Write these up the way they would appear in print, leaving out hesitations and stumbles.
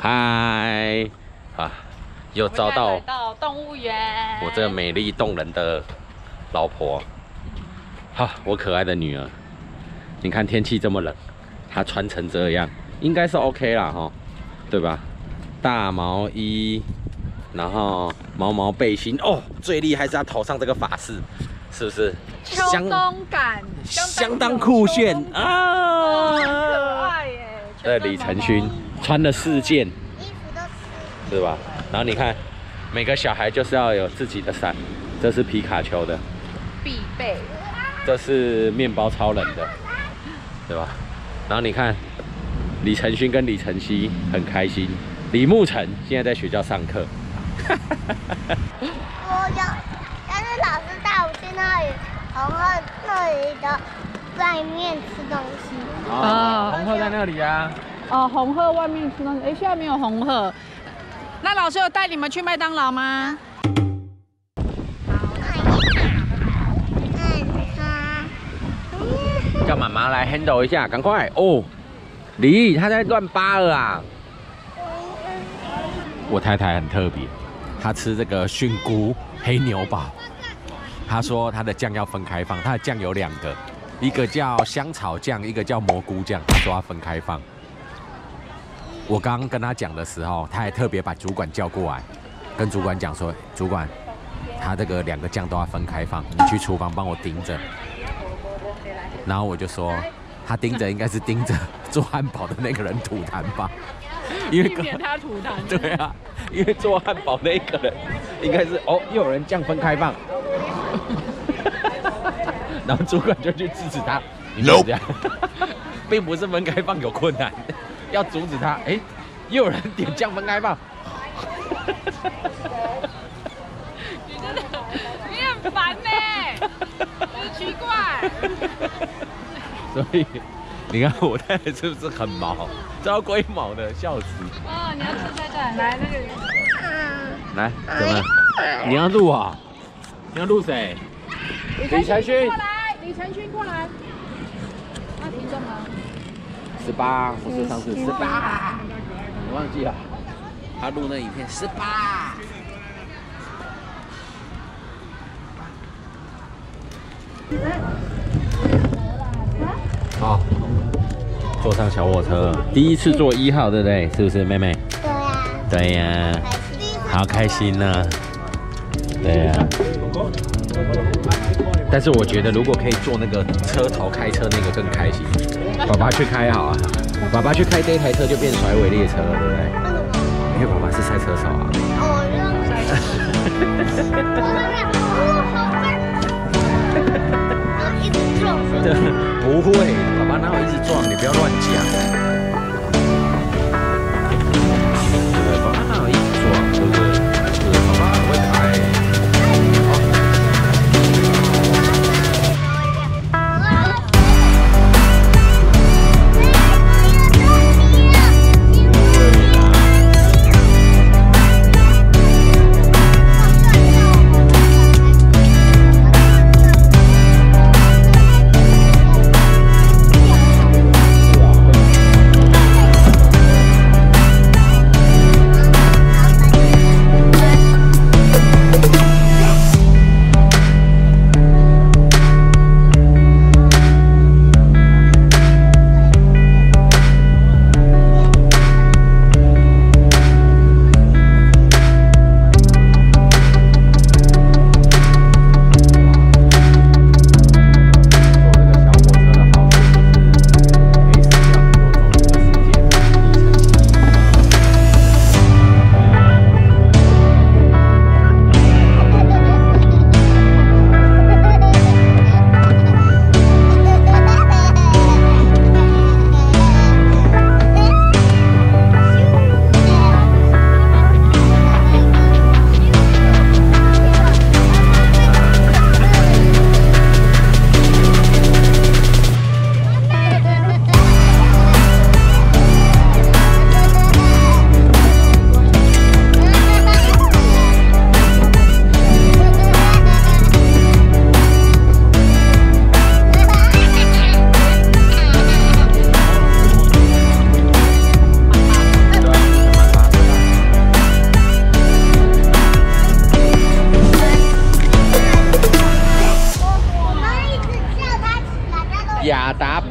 嗨，又遭到来到动物园， 我这美丽动人的老婆，我可爱的女儿。你看天气这么冷，她穿成这样，应该是 OK 啦哈，对吧？大毛衣，然后毛毛背心哦，最厉害是她头上这个发饰，是不是？ 秋冬感相当酷炫啊！ 很可爱耶。 这李承勋穿了4件， 衣服都是吧？然后你看，每个小孩就是要有自己的伞，这是皮卡丘的必备， 这是面包超人的，对吧？然后你看，李承勋跟李承熙很开心，李牧晨现在在学校上课。 但是老师带我去那里，红鹤那里的外面吃东西。 红鹤在那里啊。 红鹤外面吃东西。现在没有红鹤。那老师有带你们去麦当劳吗？ 叫妈妈来 handle 一下，赶快哦！李，他在乱扒了啊！我太太很特别，她吃这个菌菇黑牛堡。她说她的酱要分开放，她的酱有2个，一个叫香草酱，一个叫蘑菇酱。她说要分开放。我刚刚跟她讲的时候，她还特别把主管叫过来，跟主管讲说：“主管，她这个2个酱都要分开放，你去厨房帮我盯着。”然后我就说，他盯着应该是盯着做汉堡的那个人吐痰吧，因为避免他吐痰。 对啊，因为做汉堡那个人应该是又有人酱分开放，然后主管就去制止他，你不要这样，并不是分开放有困难，要阻止他。又有人点酱分开放， 你真的，你很烦呢，很奇怪。 所以你看我太太是不是很毛，招龟毛的，笑死！ 你要吃在这，来那个， 来，怎么？你要录啊？你要录谁？李承勋过来，李承勋过来。他体重吗 ？18，不是上次18，我忘记了。他录那影片18。好，坐上小火车，第一次坐1号，对不对？是不是，妹妹？ 对呀。 对呀，好开心呐！对呀。但是我觉得，如果可以坐那个车头开车那个更开心。爸爸去开好啊，爸爸去开这台车就变甩尾列车了，对不对？因为爸爸是赛车手啊。 一直撞。 不会，爸爸哪有一直撞？你不要乱讲。对，爸爸哪有一直撞？对不对？爸爸很会开。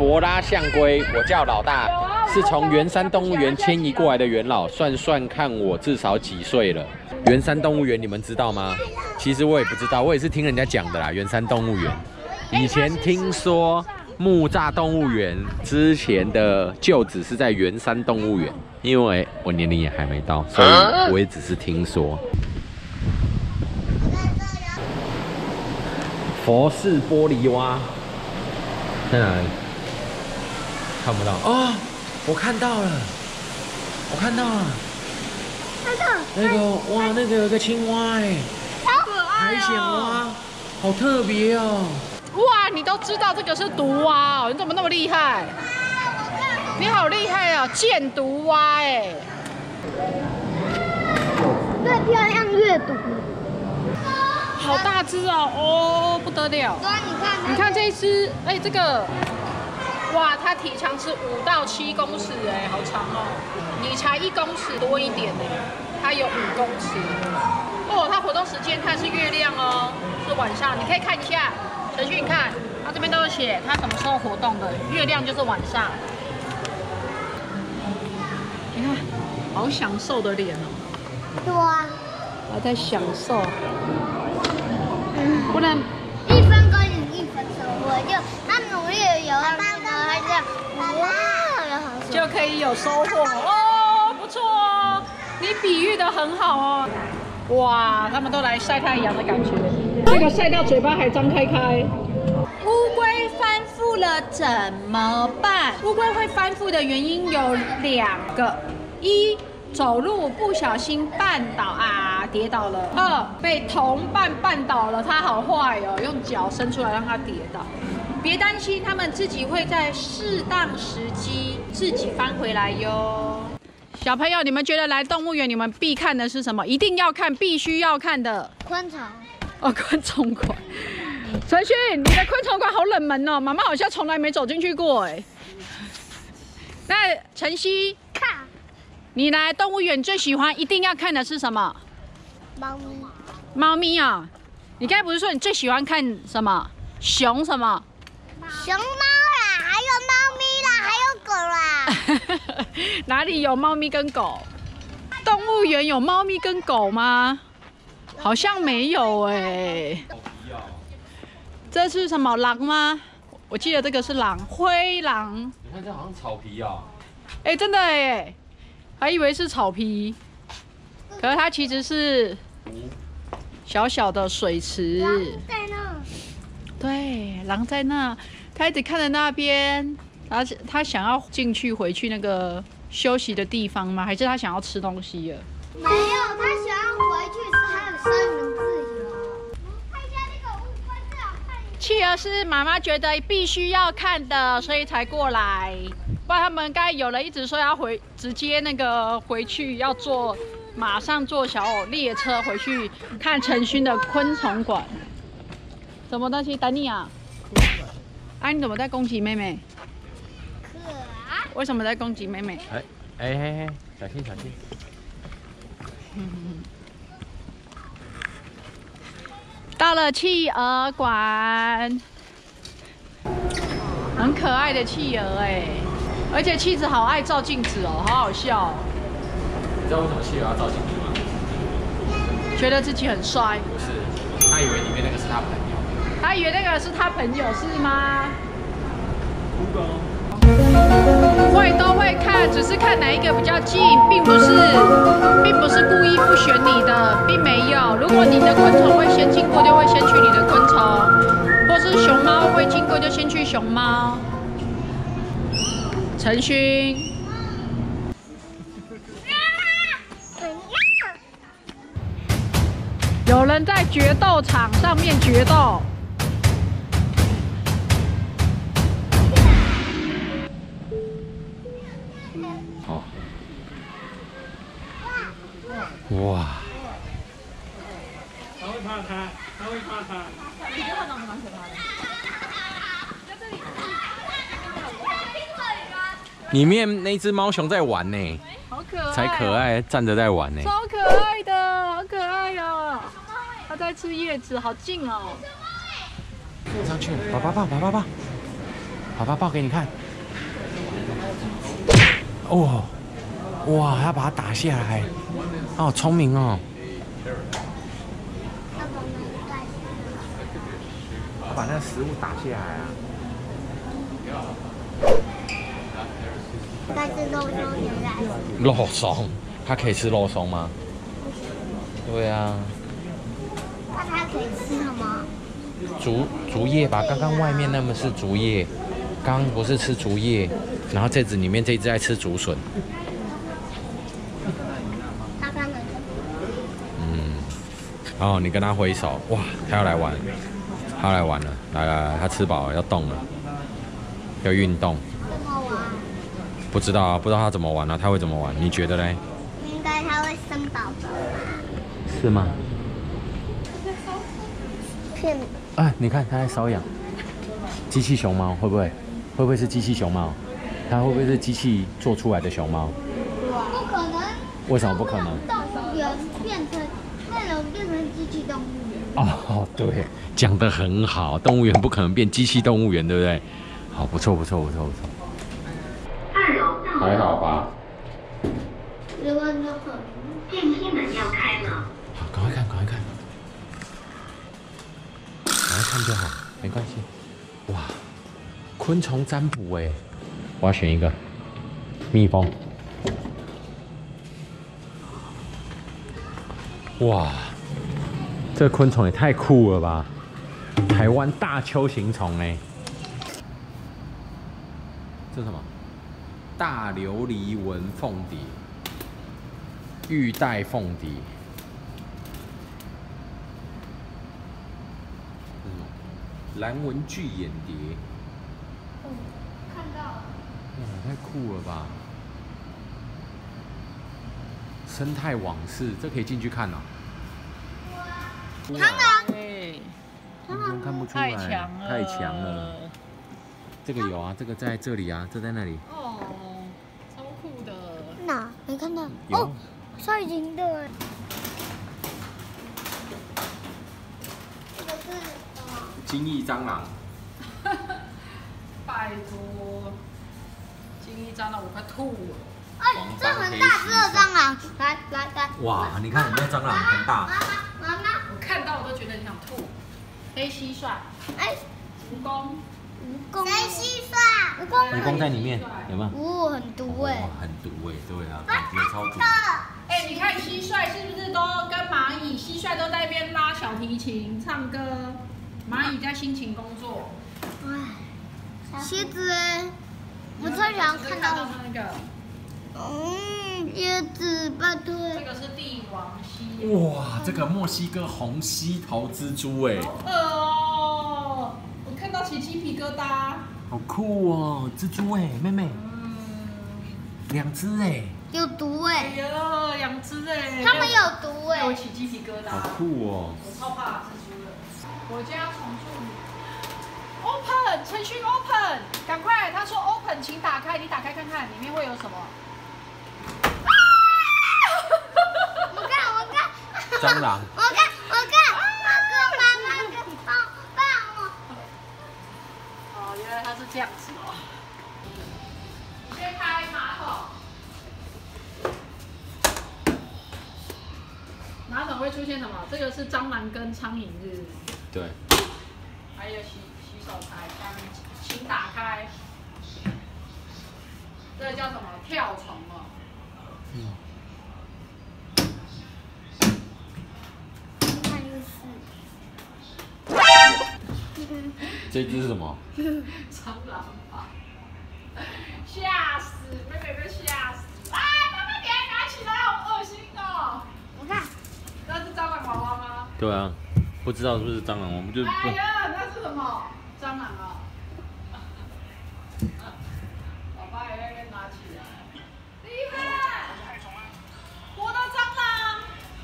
博拉象龟，我叫老大，是从圆山动物园迁移过来的元老。算算看，我至少几岁了？圆山动物园你们知道吗？其实我也不知道，我也是听人家讲的啦。圆山动物园，以前听说木栅动物园之前的旧址是在圆山动物园，因为我年龄也还没到，所以我也只是听说。佛氏玻璃蛙在哪里？看不到哦，我看到了，我看到了，那个哇，那个有个青蛙哎， 好可爱海鲜蛙，好特别哦。 哇，你都知道这个是毒蛙哦，你怎么那么厉害？你好厉害哦，箭毒蛙哎。 越漂亮越毒。 好大只哦，哦不得了！你看这一只，哎，这个，哇，它体长是5到7公尺，哎，好长哦。你才1公尺多一点呢，它有5公尺。哦，它活动时间看是月亮哦，是晚上，你可以看一下。陈旭，你看，它这边都有写它什么时候活动的，月亮就是晚上。你看，好享受的脸哦。 对啊。 还在享受。不能 1分耕耘1分收获，就他努力的游上去呢，他就哇， 就可以有收获哦，不错哦，你比喻的很好哦。哇，他们都来晒太阳的感觉，这个晒到嘴巴还张开开。乌龟翻覆了怎么办？乌龟会翻覆的原因有2个：一，走路不小心绊倒啊，跌倒了；2，被同伴绊倒了，他好坏哦，用脚伸出来让他跌倒。别担心，他们自己会在适当时机自己翻回来哟。小朋友，你们觉得来动物园你们必看的是什么？一定要看，必须要看的昆虫。 哦，昆虫馆。陈勋，你的昆虫馆好冷门哦，妈妈好像从来没走进去过哎。那晨曦， 看。 你来动物园最喜欢一定要看的是什么？ 猫咪。 猫咪啊！你刚才不是说你最喜欢看什么？熊什么？ 熊猫啦，还有猫咪啦，还有狗啦。 哪里有猫咪跟狗？动物园有猫咪跟狗吗？好像没有哎。这是什么狼吗？我记得这个是狼，灰狼。 你看这好像草皮哦。 哎，真的哎。还以为是草皮，可是它其实是小小的水池。 狼在那。 对，狼在那，它一直看着那边。它想要进去回去那个休息的地方吗？还是它想要吃东西了？ 没有，它想要回去吃它的三明治哟。看一下那个乌龟，最好看。 企鹅是妈妈觉得必须要看的，所以才过来。不然他们刚才有人一直说要直接那个回去要马上坐小列车回去看陈勋的昆虫馆。什么东西？等你啊！啊，你怎么在攻击妹妹？ 可爱。 为什么在攻击妹妹？ 哎，小心小心！ 到了企鹅馆，很可爱的企鹅哎。而且妻子好爱照镜子哦，好好笑哦。 你知道为什么企鹅要照镜子吗？ 觉得自己很帅。 不是，他以为里面那个是他朋友。 他以为那个是他朋友是吗？会都会看，只是看哪一个比较近，并不是故意不选你的，并没有。如果你的昆虫会先经过，就会先去你的昆虫；或是熊猫会经过，就先去熊猫。陈勋，有人在决斗场上面决斗。 哦，哇！他会怕他，他会怕他。你觉得他长得蛮可怕的。里面那只猫熊在玩呢， 好可爱， 才可爱，站着在玩呢， 超可爱的，好可爱哦！它在吃叶子，好近哦。 上去了，爸爸抱，爸爸抱，爸爸抱给你看。 哦，哇，他把它打下来，好聪明哦。他把那个食物打下来啊。 但是肉松原来是肉松，它可以吃肉松吗？对啊， 那它可以吃什么？ 竹叶吧，刚刚外面那么是竹叶，刚刚不是吃竹叶，然后这只里面这一只在吃竹笋。 它刚才哦，你跟他挥手，哇，他要来玩，他要来玩了，来，他吃饱了，要动了，要运动。 怎么玩？ 不知道啊，不知道他怎么玩啊，他会怎么玩？你觉得嘞？ 应该它会生宝宝。 是吗？ 骗啊，你看他在瘙痒，机器熊猫会不会？会不会是机器熊猫？它会不会是机器做出来的熊猫？ 不可能。 为什么不可能？ 动物园变成内容变成机器动物园。 哦，对，讲得很好，动物园不可能变机器动物园，对不对？好，不错。 2楼到还好吧？ 10万就很。 电梯门要开了。 好，赶快看就好，没关系。哇，昆虫占卜哎，我要选一个蜜蜂。哇，这昆虫也太酷了吧！台湾大丘形虫哎，这是什么？大琉璃纹凤蝶，玉带凤蝶。蓝纹巨眼蝶， 看到了。 哇，太酷了吧！生态往事，这可以进去看哦。 螳螂。 对， 完全看不出来， 太强了。 这个有啊，这个在这里啊，这在那里。 哦，超酷的。 哪？没看到。 有哦，赛琳的。这个是什么？ 金翼蟑螂。 拜托，金翼蟑螂我快吐了。 哎，这很大只的蟑螂，来。 哇，你看有没有蟑螂很大？ 妈妈， 我看到我都觉得很想吐。黑蟋蟀， 哎， 蜈蚣， 谁蟋蟀？ 蜈蚣在里面有没有？ 哦，很毒哎。 很毒哎，对啊，感觉超毒。 哎，你看蟋蟀是不是都跟蚂蚁？蟋蟀都在那边拉小提琴、唱歌，蚂蚁在辛勤工作。 哎，蝎子哎，我最想看到那个。 椰子，拜托。 这个是帝王蜥。 哇，这个墨西哥红蜥头蜘蛛哎， 好饿哦！我看到起鸡皮疙瘩。 好酷哦，蜘蛛哎，妹妹，2只哎， 有毒哎。 哎呀，2只哎。 它们有毒哎。 我起鸡皮疙瘩。 好酷哦。 我超怕蜘蛛的。我家重铸。Open 程序 Open， 赶快！他说 Open， 请打开，你打开看看里面会有什么。 我看。 蟑螂。 我看，妈妈帮我。 哦，原来它是这样子哦。先开马桶。马桶会出现什么？这个是蟑螂跟苍蝇，是不是？ 对。 还有洗手台，请打开。这个叫什么？跳虫哦。 这只是什么？ 蟑螂吧，吓死！妹妹被吓死！啊，妈妈，你还拿起来，好恶心哦！ 我看， 那是蟑螂娃娃吗？ 对啊，不知道是不是蟑螂，我们就哎呀，那是什么？蟑螂啊！爸爸也在那边拿起来，厉害！活的蟑螂！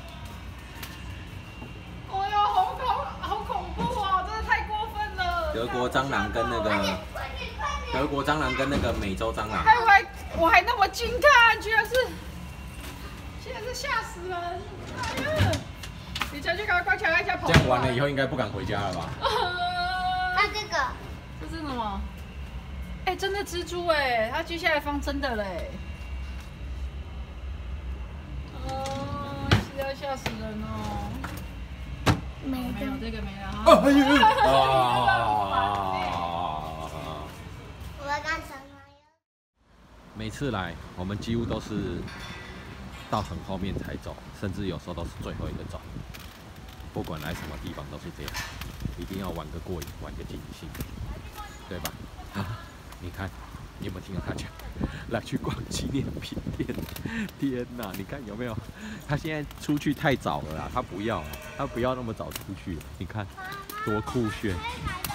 哎呦，好恐怖哦！真的太过分了。 德国蟑螂跟那个美洲蟑螂。 我还那么惊叹，居然是吓死人！哎呀，你先去赶快关起来一下跑。 这样完了以后应该不敢回家了吧？ 看这个， 这是什么？ 哎，真的蜘蛛哎，它接下来放真的嘞。哦，是要吓死人哦。没有这个没了哈。 我要干什么？ 每次来，我们几乎都是到很后面才走，甚至有时候都是最后一个走。不管来什么地方都是这样，一定要玩个过瘾，玩个尽兴，对吧？啊，你看，你有没有听到他讲？来去逛纪念品店，天哪！你看有没有？他现在出去太早了啦，他不要那么早出去，你看多酷炫！